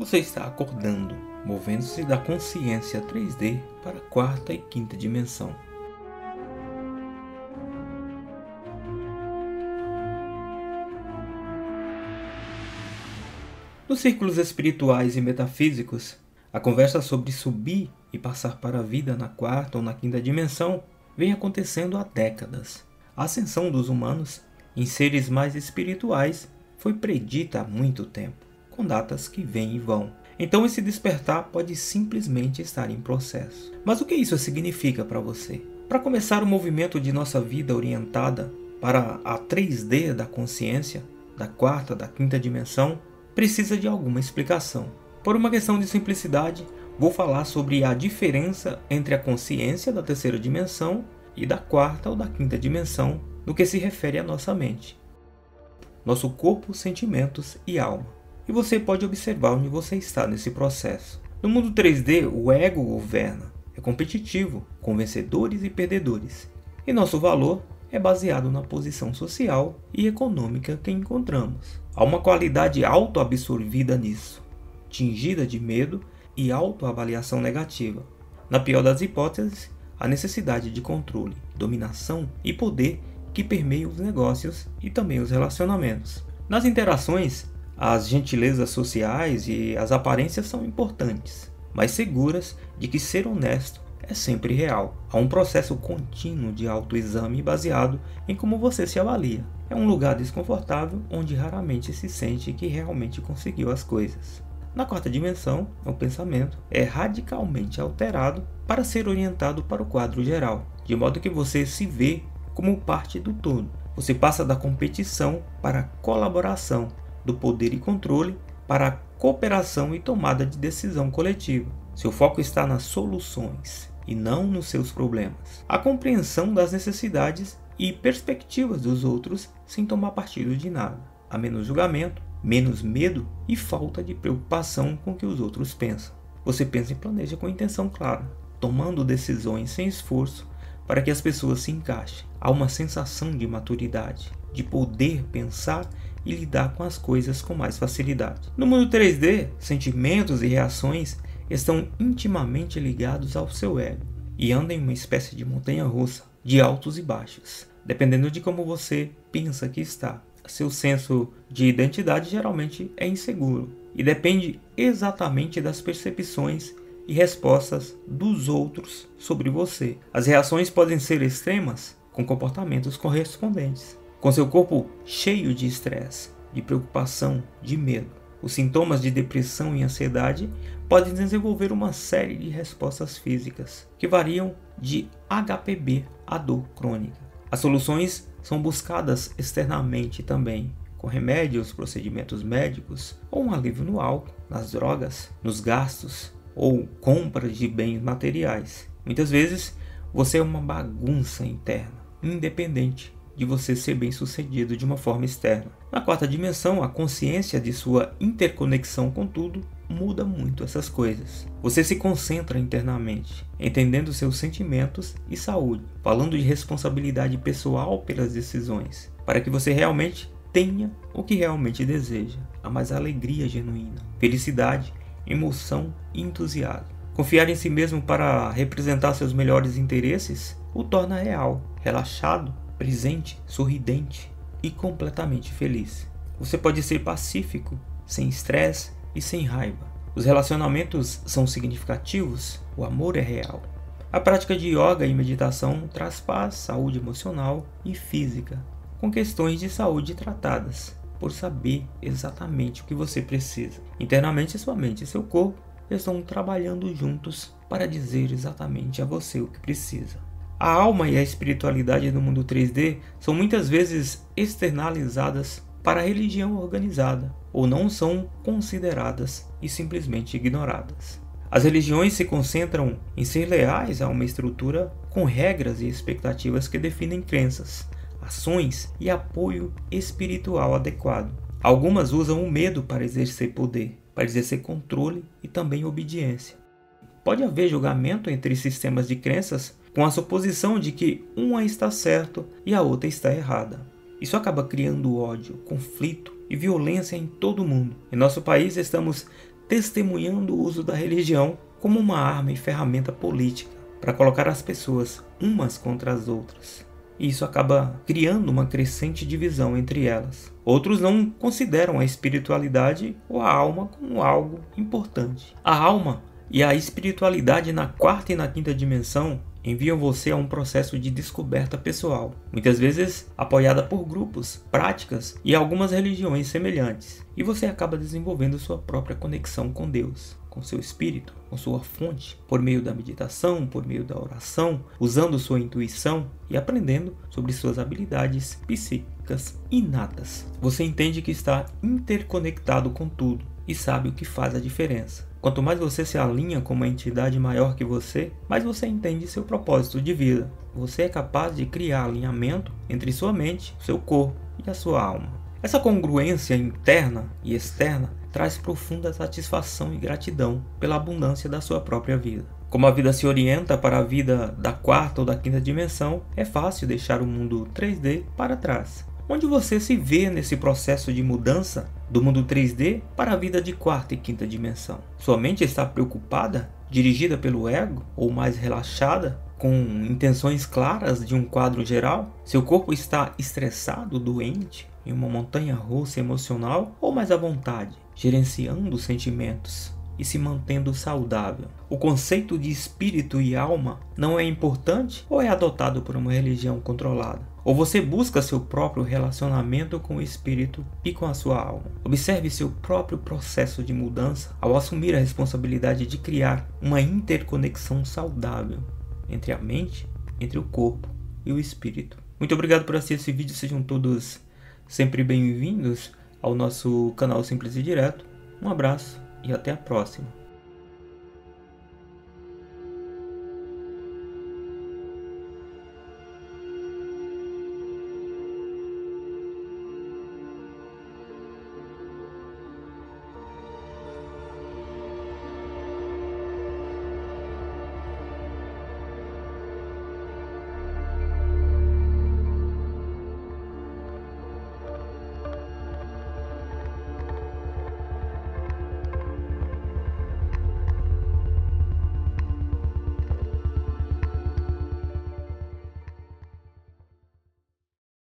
Você está acordando, movendo-se da consciência 3D para a quarta e quinta dimensão. Nos círculos espirituais e metafísicos, a conversa sobre subir e passar para a vida na quarta ou na quinta dimensão vem acontecendo há décadas. A ascensão dos humanos em seres mais espirituais foi predita há muito tempo, com datas que vêm e vão. Então esse despertar pode simplesmente estar em processo. Mas o que isso significa para você? Para começar o movimento de nossa vida orientada para a 3D da consciência, da quarta, da quinta dimensão, precisa de alguma explicação. Por uma questão de simplicidade, vou falar sobre a diferença entre a consciência da terceira dimensão e da quarta ou da quinta dimensão no que se refere à nossa mente, nosso corpo, sentimentos e alma. E você pode observar onde você está nesse processo. No mundo 3D, o ego governa, é competitivo, com vencedores e perdedores. E nosso valor é baseado na posição social e econômica que encontramos. Há uma qualidade auto-absorvida nisso, tingida de medo e autoavaliação negativa. Na pior das hipóteses, a necessidade de controle, dominação e poder que permeia os negócios e também os relacionamentos. Nas interações, as gentilezas sociais e as aparências são importantes, mas seguras de que ser honesto é sempre real. Há um processo contínuo de autoexame baseado em como você se avalia. É um lugar desconfortável onde raramente se sente que realmente conseguiu as coisas. Na quarta dimensão, o pensamento é radicalmente alterado para ser orientado para o quadro geral, de modo que você se vê como parte do todo. Você passa da competição para a colaboração, do poder e controle para a cooperação e tomada de decisão coletiva. Seu foco está nas soluções e não nos seus problemas. A compreensão das necessidades e perspectivas dos outros sem tomar partido de nada. Há menos julgamento, menos medo e falta de preocupação com o que os outros pensam. Você pensa e planeja com intenção clara, tomando decisões sem esforço para que as pessoas se encaixem. Há uma sensação de maturidade, de poder pensar e lidar com as coisas com mais facilidade. No mundo 3D, sentimentos e reações estão intimamente ligados ao seu ego e andam em uma espécie de montanha-russa, de altos e baixos, dependendo de como você pensa que está. Seu senso de identidade geralmente é inseguro e depende exatamente das percepções e respostas dos outros sobre você. As reações podem ser extremas, com comportamentos correspondentes, com seu corpo cheio de estresse, de preocupação, de medo. Os sintomas de depressão e ansiedade podem desenvolver uma série de respostas físicas, que variam de HPB à dor crônica. As soluções são buscadas externamente também, com remédios, procedimentos médicos, ou um alívio no álcool, nas drogas, nos gastos, ou compra de bens materiais. Muitas vezes, você é uma bagunça interna, independente de você ser bem sucedido de uma forma externa. Na quarta dimensão, a consciência de sua interconexão com tudo muda muito essas coisas. Você se concentra internamente, entendendo seus sentimentos e saúde, falando de responsabilidade pessoal pelas decisões, para que você realmente tenha o que realmente deseja. Há mais alegria genuína, felicidade, emoção e entusiasmo. Confiar em si mesmo para representar seus melhores interesses o torna real, relaxado, presente, sorridente e completamente feliz. Você pode ser pacífico, sem estresse e sem raiva. Os relacionamentos são significativos, o amor é real. A prática de yoga e meditação traz paz, saúde emocional e física, com questões de saúde tratadas, por saber exatamente o que você precisa. Internamente, sua mente e seu corpo estão trabalhando juntos para dizer exatamente a você o que precisa. A alma e a espiritualidade no mundo 3D são muitas vezes externalizadas para a religião organizada, ou não são consideradas e simplesmente ignoradas. As religiões se concentram em ser leais a uma estrutura com regras e expectativas que definem crenças, ações e apoio espiritual adequado. Algumas usam o medo para exercer poder, para exercer controle e também obediência. Pode haver julgamento entre sistemas de crenças com a suposição de que uma está certo e a outra está errada. Isso acaba criando ódio, conflito e violência em todo o mundo. Em nosso país estamos testemunhando o uso da religião como uma arma e ferramenta política para colocar as pessoas umas contra as outras. E isso acaba criando uma crescente divisão entre elas. Outros não consideram a espiritualidade ou a alma como algo importante. A alma e a espiritualidade na quarta e na quinta dimensão enviam você a um processo de descoberta pessoal, muitas vezes apoiada por grupos, práticas e algumas religiões semelhantes. E você acaba desenvolvendo sua própria conexão com Deus, com seu espírito, com sua fonte, por meio da meditação, por meio da oração, usando sua intuição e aprendendo sobre suas habilidades psíquicas inatas. Você entende que está interconectado com tudo e sabe o que faz a diferença. Quanto mais você se alinha com uma entidade maior que você, mais você entende seu propósito de vida. Você é capaz de criar alinhamento entre sua mente, seu corpo e a sua alma. Essa congruência interna e externa traz profunda satisfação e gratidão pela abundância da sua própria vida. Como a vida se orienta para a vida da quarta ou da quinta dimensão, é fácil deixar o mundo 3D para trás. Onde você se vê nesse processo de mudança do mundo 3D para a vida de quarta e quinta dimensão? Sua mente está preocupada, dirigida pelo ego, ou mais relaxada, com intenções claras de um quadro geral? Seu corpo está estressado, doente, em uma montanha-russa emocional, ou mais à vontade, gerenciando os sentimentos e se mantendo saudável? O conceito de espírito e alma não é importante ou é adotado por uma religião controlada? Ou você busca seu próprio relacionamento com o espírito e com a sua alma? Observe seu próprio processo de mudança ao assumir a responsabilidade de criar uma interconexão saudável entre a mente, entre o corpo e o espírito. Muito obrigado por assistir esse vídeo, sejam todos sempre bem-vindos ao nosso canal Simples e Direto. Um abraço e até a próxima.